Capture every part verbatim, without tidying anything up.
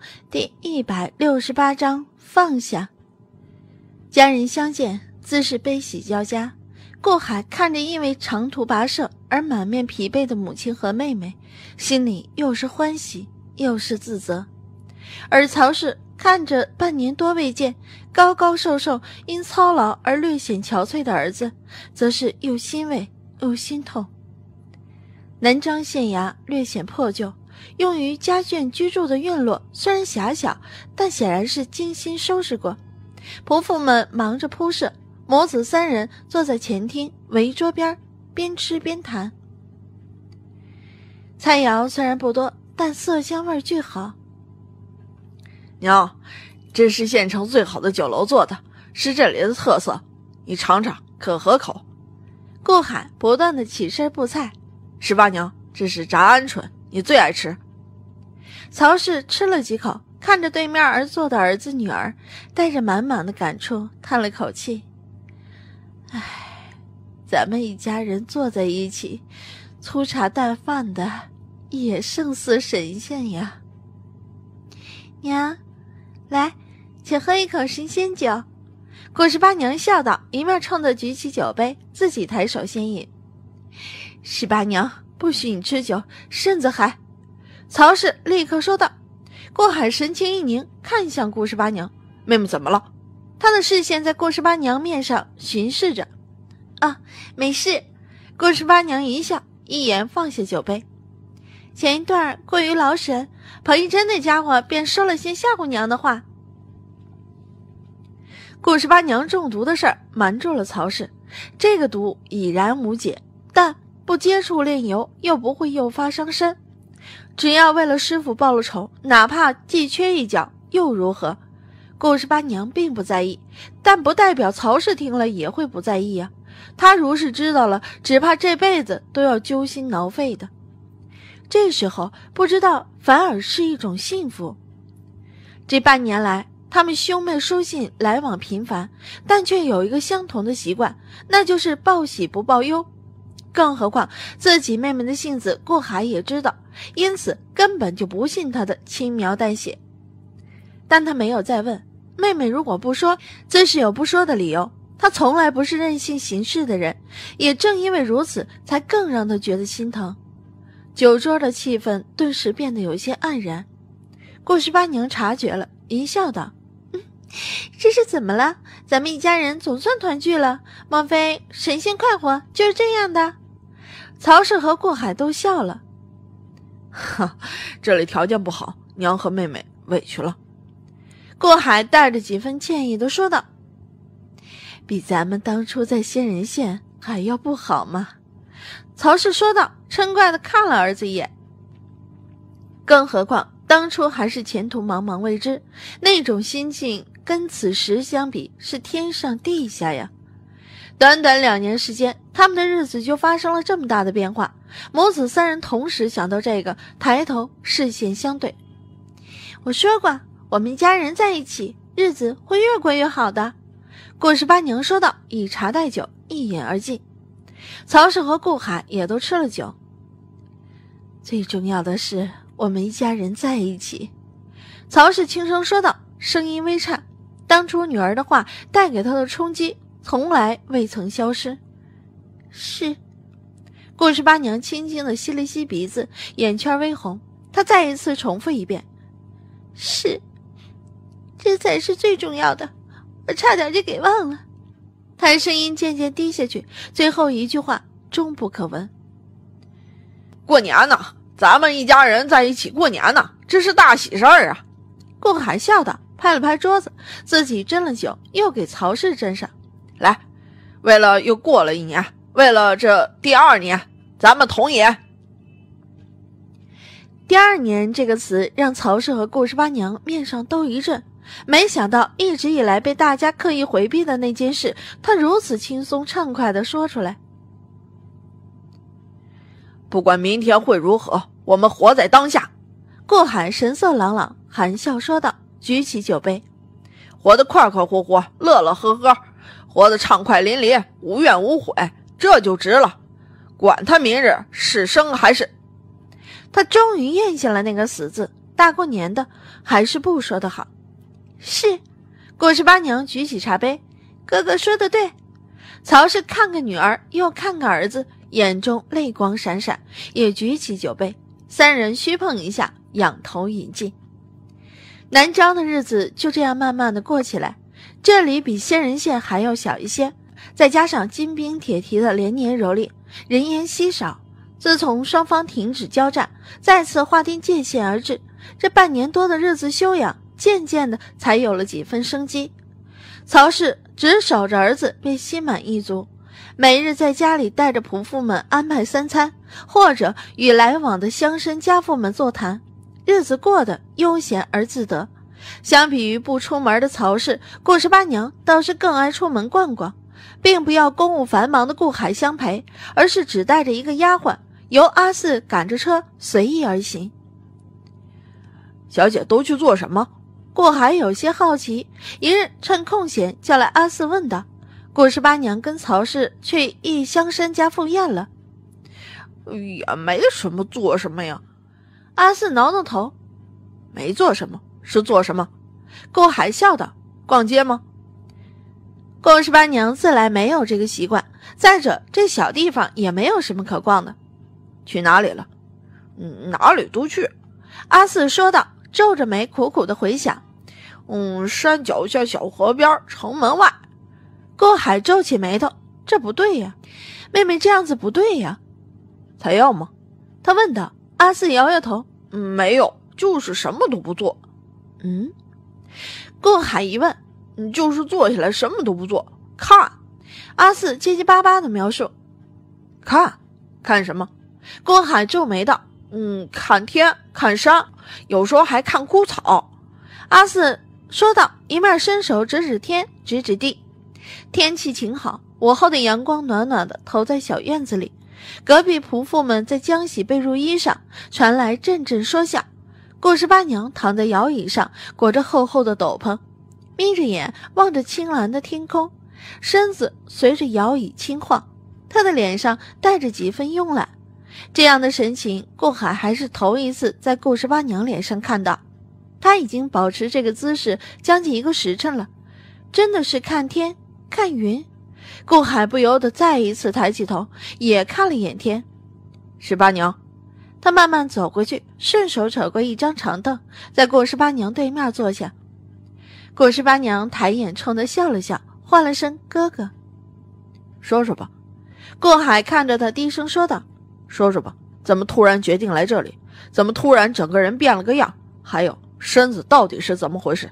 第一百六十八章放下。家人相见，自是悲喜交加。顾海看着因为长途跋涉而满面疲惫的母亲和妹妹，心里又是欢喜又是自责。而曹氏看着半年多未见，高高瘦瘦因操劳而略显憔悴的儿子，则是又欣慰又心痛。南章县衙略显破旧，用于家眷居住的院落虽然狭小，但显然是精心收拾过。仆妇们忙着铺设，母子三人坐在前厅围桌边，边吃边谈。菜肴虽然不多，但色香味俱好。 娘，这是县城最好的酒楼做的，是这里的特色，你尝尝可合口。 顾海不断地起身布菜。 十八娘，这是炸鹌鹑，你最爱吃。 曹氏吃了几口，看着对面而坐的儿子女儿，带着满满的感触叹了口气。唉，咱们一家人坐在一起粗茶淡饭的，也胜似神仙呀。娘，来，请喝一口神仙酒。顾十八娘笑道，一面冲着举起酒杯，自己抬手先饮。十八娘，不许你吃酒，身子还……曹氏立刻说道。顾海神情一凝，看向顾十八娘， 妹妹怎么了？ 他的视线在顾十八娘面上巡视着。啊，没事。顾十八娘一笑，一眼放下酒杯。前一段过于劳神，彭一真那家伙便说了些吓唬娘的话。顾十八娘中毒的事儿瞒住了曹氏，这个毒已然无解，但不接触炼油又不会诱发伤身。只要为了师父报了仇，哪怕既缺一角又如何？顾十八娘并不在意，但不代表曹氏听了也会不在意啊。他如是知道了，只怕这辈子都要揪心挠肺的。这时候不知道反而是一种幸福。这半年来，他们兄妹书信来往频繁，但却有一个相同的习惯，那就是报喜不报忧。更何况自己妹妹的性子顾海也知道，因此根本就不信她的轻描淡写。但他没有再问，妹妹如果不说，自是有不说的理由。他从来不是任性行事的人，也正因为如此，才更让他觉得心疼。酒桌的气氛顿时变得有些黯然。顾十八娘察觉了，一笑道：嗯，这是怎么了？咱们一家人总算团聚了，莫非神仙快活就是这样的？曹氏和顾海都笑了。 哈，这里条件不好，娘和妹妹委屈了。 顾海带着几分歉意地说道：比咱们当初在仙人县还要不好吗？曹氏说道，嗔怪地看了儿子一眼。更何况当初还是前途茫茫未知，那种心境跟此时相比是天上地下呀。短短两年时间，他们的日子就发生了这么大的变化。母子三人同时想到这个，抬头视线相对。我说过，我们一家人在一起，日子会越过越好的。顾十八娘说道，以茶代酒，一饮而尽。曹氏和顾海也都吃了酒。最重要的是，我们一家人在一起。曹氏轻声说道，声音微颤。当初女儿的话带给他的冲击，从来未曾消失。是。顾十八娘轻轻地吸了吸鼻子，眼圈微红。她再一次重复一遍：是，这才是最重要的。我差点就给忘了。她声音渐渐低下去，最后一句话终不可闻。 过年呢，咱们一家人在一起过年呢，这是大喜事儿啊。 顾海笑道，拍了拍桌子，自己斟了酒，又给曹氏斟上。 来，为了又过了一年，为了这第二年，咱们同饮。 第二年这个词让曹氏和顾十八娘面上都一震，没想到一直以来被大家刻意回避的那件事，他如此轻松畅快地说出来。 不管明天会如何，我们活在当下。 顾海神色朗朗，含笑说道，举起酒杯。 活得快快活活，乐乐呵呵，活得畅快淋漓，无怨无悔，这就值了。管他明日是生还是…… 他终于咽下了那个死字， 大过年的还是不说的好。是，顾十八娘举起茶杯，哥哥说的对。曹氏看看女儿，又看看儿子，眼中泪光闪闪，也举起酒杯，三人虚碰一下，仰头饮尽。南庄的日子就这样慢慢的过起来，这里比仙人县还要小一些，再加上金兵铁蹄的连年蹂躏，人烟稀少。自从双方停止交战，再次划定界限而至，这半年多的日子休养，渐渐的才有了几分生机。曹氏只守着儿子便心满意足，每日在家里带着仆妇们安排三餐，或者与来往的乡绅家妇们座谈，日子过得悠闲而自得。相比于不出门的曹氏，顾十八娘倒是更爱出门逛逛，并不要公务繁忙的顾海相陪，而是只带着一个丫鬟，由阿四赶着车随意而行。 小姐都去做什么？ 顾海有些好奇，一日趁空闲叫来阿四问道。顾十八娘跟曹氏去一乡绅家赴宴了。 也没什么做什么呀。 阿四挠挠头， 没做什么，是做什么？顾海笑道，逛街吗？ 顾十八娘自来没有这个习惯，再者这小地方也没有什么可逛的。 去哪里了？嗯，哪里都去。 阿四说道，皱着眉苦苦的回想。 嗯，山脚下小河边，城门外。 顾海皱起眉头，这不对呀，妹妹这样子不对呀。 才要吗？ 他问道。阿四摇摇头， 嗯，没有，就是什么都不做。 嗯，顾海一问， 嗯，就是坐下来什么都不做，看。 阿四结结巴巴的描述。 看？看什么？ 顾海皱眉道， 嗯，看天，看山，有时候还看枯草。 阿四说道，一面伸手指指天，指指地。天气晴好，午后的阳光暖暖的投在小院子里，隔壁仆妇们在浆洗被褥衣上，传来阵阵说笑。顾十八娘躺在摇椅上，裹着厚厚的斗篷，眯着眼望着青蓝的天空，身子随着摇椅轻晃，她的脸上带着几分慵懒。这样的神情，顾海还是头一次在顾十八娘脸上看到。她已经保持这个姿势将近一个时辰了，真的是看天看云。顾海不由得再一次抬起头，也看了眼天。 十八娘。 他慢慢走过去，顺手扯过一张长凳，在顾十八娘对面坐下。顾十八娘抬眼冲他笑了笑，唤了声哥哥。 说说吧。 顾海看着他低声说道， 说说吧，怎么突然决定来这里？怎么突然整个人变了个样？还有身子到底是怎么回事？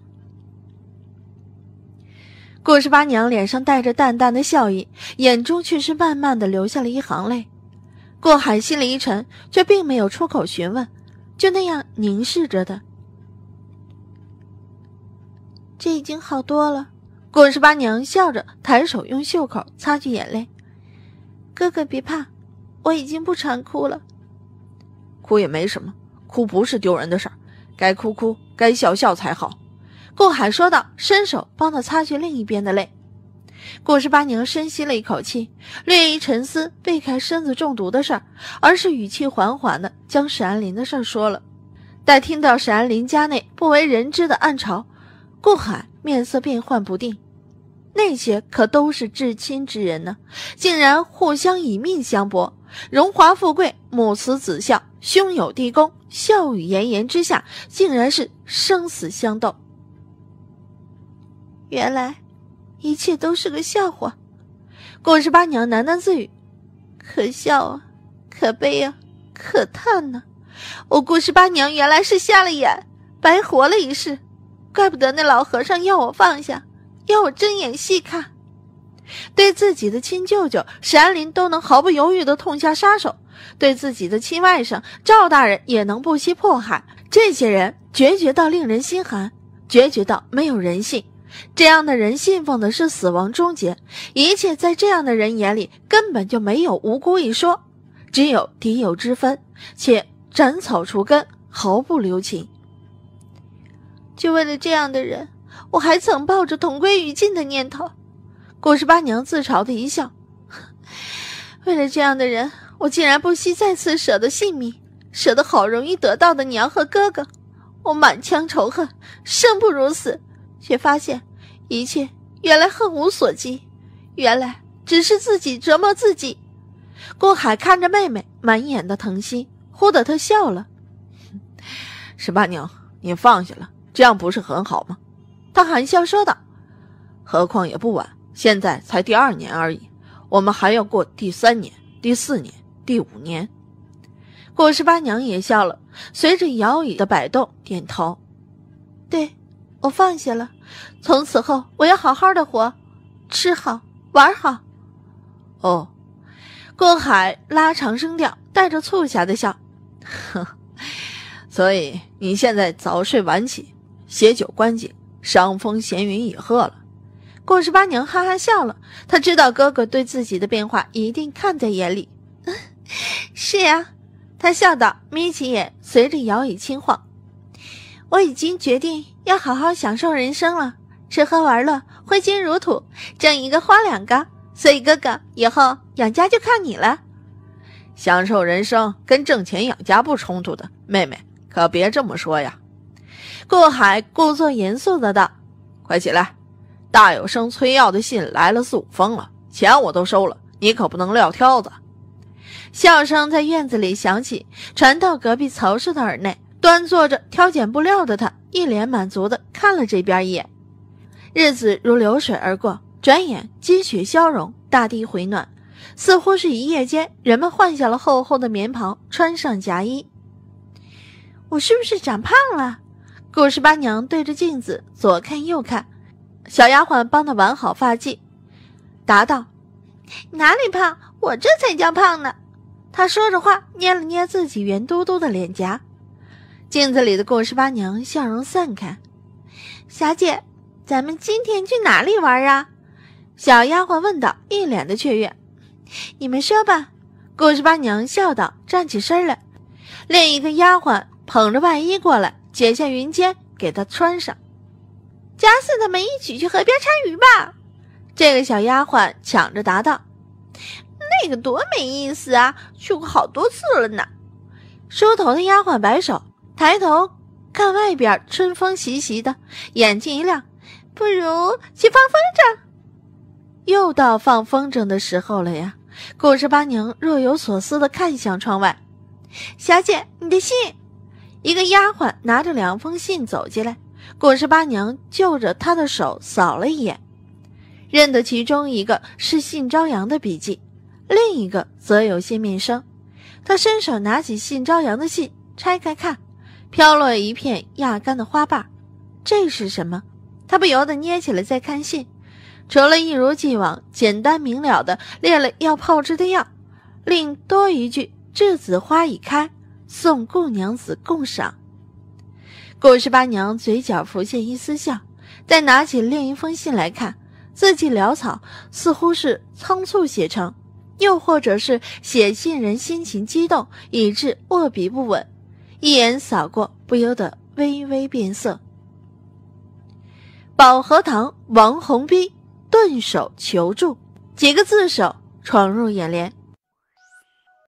顾十八娘脸上带着淡淡的笑意，眼中却是慢慢的流下了一行泪。顾海心里一沉，却并没有出口询问，就那样凝视着他。这已经好多了。顾十八娘笑着抬手用袖口擦去眼泪。哥哥别怕，我已经不常哭了。 哭也没什么，哭不是丢人的事儿，该哭哭，该笑笑才好。 顾海说道，伸手帮他擦去另一边的泪。顾十八娘深吸了一口气，略一沉思，避开身子中毒的事儿，而是语气缓缓地将史安林的事儿说了。待听到史安林家内不为人知的暗潮，顾海面色变幻不定。那些可都是至亲之人呢，竟然互相以命相搏，荣华富贵，母慈子孝，兄友弟恭，笑语炎炎之下，竟然是生死相斗。原来一切都是个笑话。顾十八娘喃喃自语，可笑啊，可悲啊，可叹呢、啊、我顾十八娘原来是瞎了眼，白活了一世，怪不得那老和尚要我放下，要我睁眼细看。对自己的亲舅舅史安林都能毫不犹豫地痛下杀手，对自己的亲外甥赵大人也能不惜迫害，这些人决绝到令人心寒，决绝到没有人性。这样的人信奉的是死亡终结，一切在这样的人眼里根本就没有无辜一说，只有敌友之分，且斩草除根，毫不留情。就为了这样的人，我还曾抱着同归于尽的念头。顾十八娘自嘲的一笑，为了这样的人，我竟然不惜再次舍得性命，舍得好容易得到的娘和哥哥， 我满腔仇恨，生不如死，却发现一切原来恨无所及，原来只是自己折磨自己。顾海看着妹妹满眼的疼惜，忽地他笑了。 十八娘，你放下了，这样不是很好吗？ 他含笑说道。 何况也不晚，现在才第二年而已，我们还要过第三年、第四年、第五年。 顾十八娘也笑了，随着摇椅的摆动点头。对，我放下了，从此后我要好好的活，吃好玩好。 哦， 顾海拉长声调，带着促狭的笑。 呵，所以你现在早睡晚起，携酒观景，赏风闲云野鹤了。 顾十八娘哈哈笑了，她知道哥哥对自己的变化一定看在眼里。是呀，她笑道，眯起眼，随着摇椅轻晃。我已经决定要好好享受人生了，吃喝玩乐，挥金如土，挣一个花两个，所以哥哥以后养家就靠你了。 享受人生跟挣钱养家不冲突的，妹妹可别这么说呀。 顾海故作严肃的道。 快起来，大有生催要的信来了四五封了，钱我都收了，你可不能撂挑子。 笑声在院子里响起，传到隔壁曹氏的耳内。端坐着挑拣布料的他一脸满足地看了这边一眼。日子如流水而过，转眼积雪消融，大地回暖，似乎是一夜间人们换下了厚厚的棉袍，穿上夹衣。我是不是长胖了？顾十八娘对着镜子左看右看，小丫鬟帮她挽好发髻，答道：哪里胖，我这才叫胖呢。她说着话，捏了捏自己圆嘟嘟的脸颊。镜子里的顾十八娘笑容散开。小姐，咱们今天去哪里玩啊？小丫鬟问道，一脸的雀跃。你们说吧。顾十八娘笑道，站起身来。另一个丫鬟捧着外衣过来，解下云肩给她穿上。加四他们一起去河边叉鱼吧。这个小丫鬟抢着答道。那个多没意思啊，去过好多次了呢。梳头的丫鬟摆手，抬头看外边春风习习的，眼睛一亮，不如去放风筝。又到放风筝的时候了呀。顾十八娘若有所思地看向窗外。小姐，你的信。一个丫鬟拿着两封信走进来，顾十八娘就着她的手扫了一眼，认得其中一个是信朝阳的笔迹，另一个则有些面生。她伸手拿起信朝阳的信，拆开看，飘落一片压干的花瓣。这是什么？她不由得捏起来再看信，除了一如既往简单明了的列了要炮制的药，另多一句栀子花已开，送顾娘子共赏。顾十八娘嘴角浮现一丝笑，再拿起另一封信来看，字迹潦草，似乎是仓促写成，又或者是写信人心情激动，以致握笔不稳，一眼扫过，不由得微微变色。保和堂王洪斌顿首求助，几个字首闯入眼帘。